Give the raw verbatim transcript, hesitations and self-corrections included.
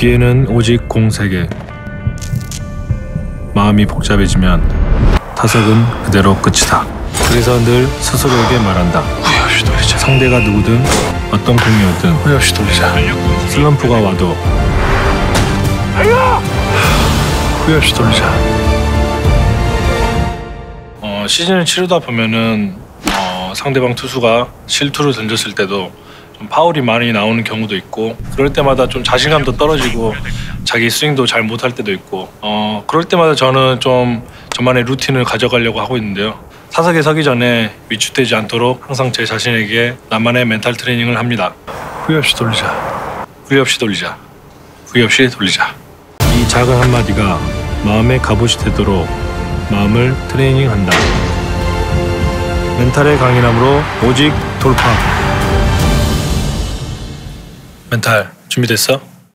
기회는 오직 공 세 개. 마음이 복잡해지면 타석은 그대로 끝이다. 그래서 늘 스스로에게 말한다. 후회 없이 돌리자. 상대가 누구든 어떤 공이었든 후회 없이 돌리자. 슬럼프가 와도 후회 없이 돌리자. 어, 시즌을 치르다 보면은 어, 상대방 투수가 실투를 던졌을 때도 좀 파울이 많이 나오는 경우도 있고, 그럴 때마다 좀 자신감도 떨어지고 자기 스윙도 잘 못할 때도 있고, 어, 그럴 때마다 저는 좀 저만의 루틴을 가져가려고 하고 있는데요. 타석에 서기 전에 위축되지 않도록 항상 제 자신에게 나만의 멘탈 트레이닝을 합니다. 후회 없이 돌리자. 후회 없이 돌리자. 후회 없이 돌리자. 이 작은 한마디가 마음의 갑옷이 되도록 마음을 트레이닝한다. 멘탈의 강인함으로 오직 돌파. 멘탈 준비됐어?